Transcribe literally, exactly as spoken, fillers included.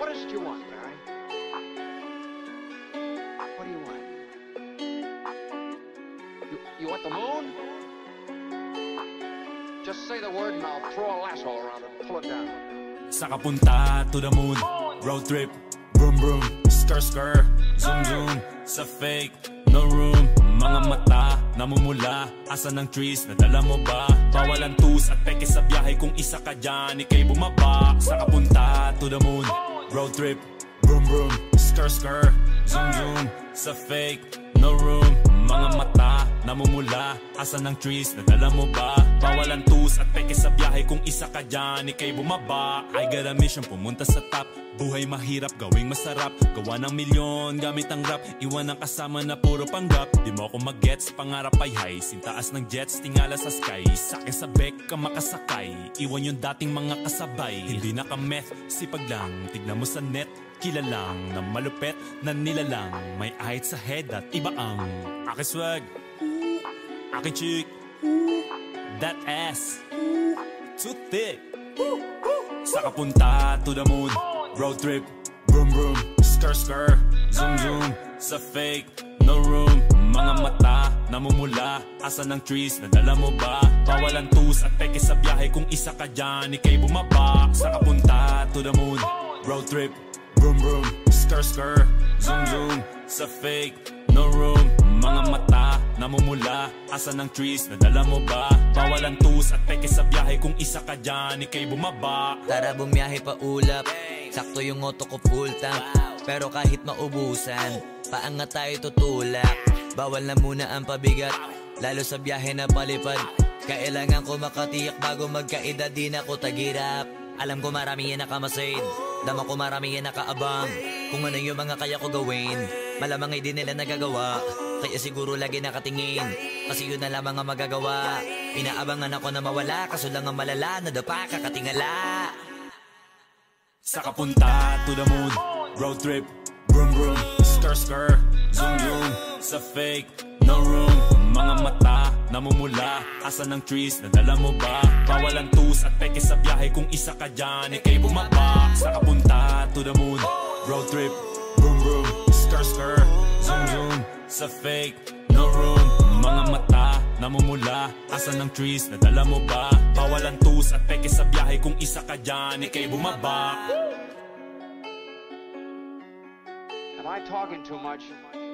What is it you want, Barry? What do you want? You, you want the moon? Just say the word and I'll throw a lasso around it and pull it down. Sa kapunta to the moon, road trip, vroom vroom, skr skr, zoom zoom, sa fake, no room. Mga mata, namumula, asan ang trees, nadala mo ba? Bawal ang tus at peke sa biyahe, kung isa ka dyan, ikay bumaba. Sa kapunta to the moon, road trip, vroom vroom, skr skr, zoom zoom, sa fake, no room. Mga mata, namumula, asan ang trees, nadala mo ba? Bawal ang tus at peke sa biyahe, kung isa ka dyan, ikay bumaba. I got a mission, pumunta sa top. Buhay mahirap, gawing masarap. Gawa ng milyon, gamit ang rap. Iwan ang kasama na puro panggap. Di mo ako mag-gets, pangarap ay high. Sintaas ng jets, tingala sa sky. Sakin sa bek ka makasakay. Iwan yung dating mga kasabay. Hindi na ka-meth, sipag lang. Tignan mo sa net, kilalang na malupet na nilalang. May ahit sa head at iba ang aking swag, aking chick, that ass, too thick. Sa kapunta to the moon, road trip, vroom vroom, skr skr, zoom zoom, sa fake, no room. Mga mata, namumula, asan ang trees, nadala mo ba? Bawal ang tus at peke sa biyahe, kung isa ka dyan, ikay bumaba. Sa kapunta to the moon, road trip, vroom vroom, skr skr, zoom zoom, sa fake, no room. Mga mata, namumula, asan ang trees, nadala mo ba? Bawal ang tus at peke sa biyahe, kung isa ka dyan, ikay bumaba. Tara bumiyahe pa ulap, sakto yung auto ko full tank. Pero kahit maubusan, paangat tayo tutulak. Bawal na muna ang pabigat, lalo sa biyahe na palipad. Kailangan ko makatiyak bago magkaedad, di na ko tagirap. Alam ko marami yan nakamasid, dama ko marami yan nakaabang. Kung ano yung mga kaya ko gawin, malamang ay di nila nagagawa. Kaya siguro lagi nakatingin, kasi yun na lamang ang magagawa. Inaabangan ako na mawala, kaso lang ang malala, nadapa kakatingala. Sa kapunta to the moon, road trip, vroom vroom, skr skr, zoom zoom, sa fake, no room. Mga mata, namumula, asan ang trees, nadala mo ba? Bawal ang tus at peke sa biyahe, kung isa ka dyan, ikay bumaba. Sa kapunta to the moon, road trip, vroom vroom, skr skr, zoom zoom, sa fake, no room. Mga mata, namumula, asan ang trees, nadala mo ba? Bawal ang tus at peke sa biyahe, kung isa ka dyan, ikay bumaba. Am I talking too much?